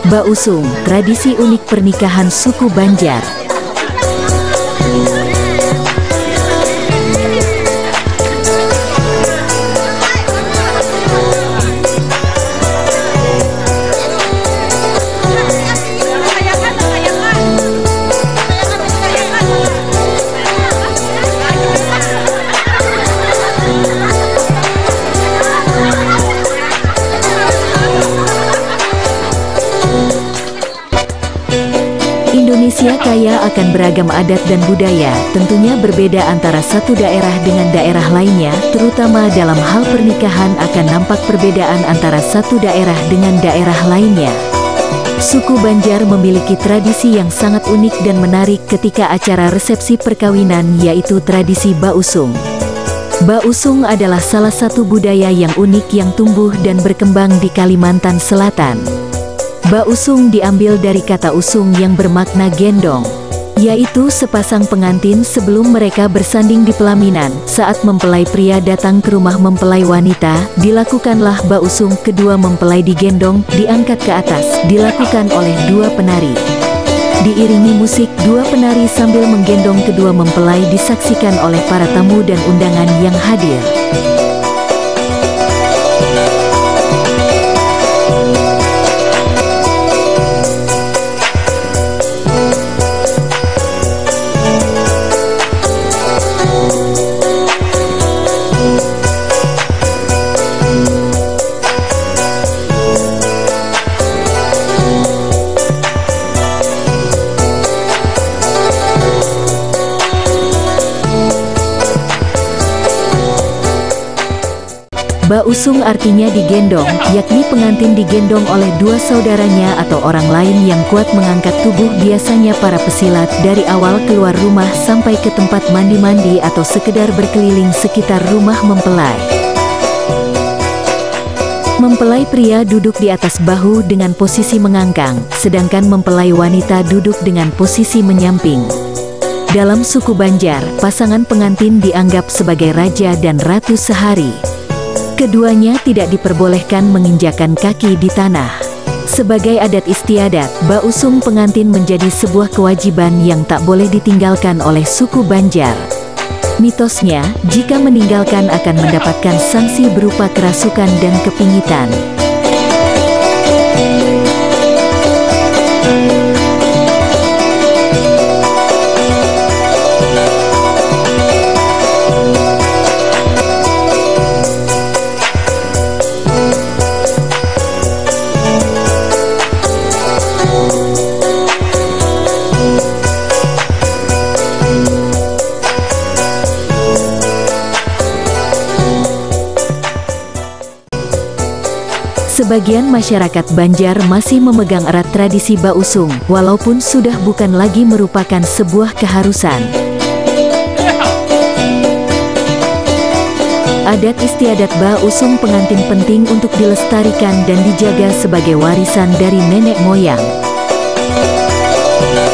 Bausung, tradisi unik pernikahan suku Banjar. Indonesia kaya akan beragam adat dan budaya, tentunya berbeda antara satu daerah dengan daerah lainnya, terutama dalam hal pernikahan akan nampak perbedaan antara satu daerah dengan daerah lainnya. Suku Banjar memiliki tradisi yang sangat unik dan menarik ketika acara resepsi perkawinan, yaitu tradisi Bausung. Bausung adalah salah satu budaya yang unik yang tumbuh dan berkembang di Kalimantan Selatan. Bausung diambil dari kata usung yang bermakna gendong, yaitu sepasang pengantin sebelum mereka bersanding di pelaminan. Saat mempelai pria datang ke rumah mempelai wanita, dilakukanlah bausung. Kedua mempelai digendong, diangkat ke atas, dilakukan oleh dua penari. Diiringi musik, dua penari sambil menggendong kedua mempelai disaksikan oleh para tamu dan undangan yang hadir. Bausung artinya digendong, yakni pengantin digendong oleh dua saudaranya atau orang lain yang kuat mengangkat tubuh, biasanya para pesilat, dari awal keluar rumah sampai ke tempat mandi-mandi atau sekedar berkeliling sekitar rumah mempelai. Mempelai pria duduk di atas bahu dengan posisi mengangkang, sedangkan mempelai wanita duduk dengan posisi menyamping. Dalam suku Banjar, pasangan pengantin dianggap sebagai raja dan ratu sehari. Keduanya tidak diperbolehkan menginjakan kaki di tanah. Sebagai adat istiadat, bausung pengantin menjadi sebuah kewajiban yang tak boleh ditinggalkan oleh suku Banjar. Mitosnya, jika meninggalkan akan mendapatkan sanksi berupa kerasukan dan kepingitan. Sebagian masyarakat Banjar masih memegang erat tradisi bausung, walaupun sudah bukan lagi merupakan sebuah keharusan. Adat istiadat bausung pengantin penting untuk dilestarikan dan dijaga sebagai warisan dari nenek moyang.